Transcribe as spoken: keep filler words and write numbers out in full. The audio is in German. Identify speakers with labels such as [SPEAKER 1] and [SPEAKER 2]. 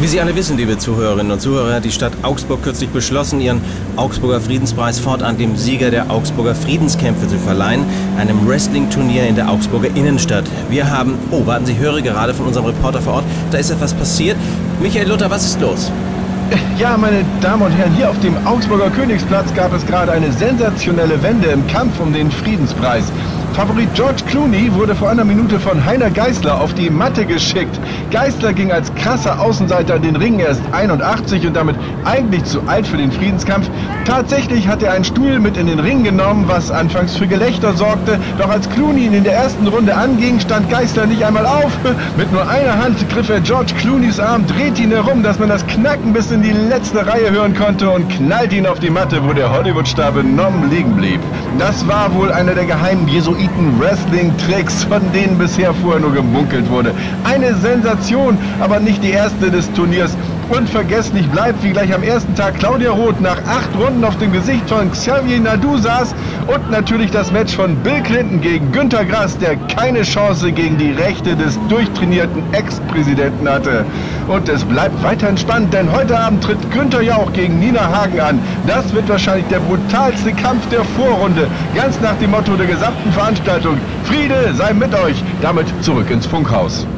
[SPEAKER 1] Wie Sie alle wissen, liebe Zuhörerinnen und Zuhörer, hat die Stadt Augsburg kürzlich beschlossen, ihren Augsburger Friedenspreis fortan dem Sieger der Augsburger Friedenskämpfe zu verleihen, einem Wrestling-Turnier in der Augsburger Innenstadt. Wir haben... Oh, warten Sie, höre gerade von unserem Reporter vor Ort, da ist etwas passiert. Michael Luther, was ist los?
[SPEAKER 2] Ja, meine Damen und Herren, hier auf dem Augsburger Königsplatz gab es gerade eine sensationelle Wende im Kampf um den Friedenspreis. Favorit George Clooney wurde vor einer Minute von Heiner Geißler auf die Matte geschickt. Geißler ging als krasser Außenseiter in den Ring, er ist einundachtzig und damit eigentlich zu alt für den Friedenskampf. Tatsächlich hat er einen Stuhl mit in den Ring genommen, was anfangs für Gelächter sorgte. Doch als Clooney ihn in der ersten Runde anging, stand Geißler nicht einmal auf. Mit nur einer Hand griff er George Clooneys Arm, drehte ihn herum, dass man das Knacken bis in die letzte Reihe hören konnte und knallte ihn auf die Matte, wo der Hollywood-Star benommen liegen blieb. Das war wohl einer der geheimen Jesuiten-Wrestling-Tricks, von denen bisher vorher nur gemunkelt wurde. Eine Sensation, aber nicht die erste des Turniers. Unvergesslich bleibt, wie gleich am ersten Tag Claudia Roth nach acht Runden auf dem Gesicht von Xavier Naidoo saß und natürlich das Match von Bill Clinton gegen Günter Grass, der keine Chance gegen die Rechte des durchtrainierten Ex-Präsidenten hatte. Und es bleibt weiterhin spannend, denn heute Abend tritt Günther Jauch gegen Nina Hagen an. Das wird wahrscheinlich der brutalste Kampf der Vorrunde, ganz nach dem Motto der gesamten Veranstaltung. Friede sei mit euch, damit zurück ins Funkhaus.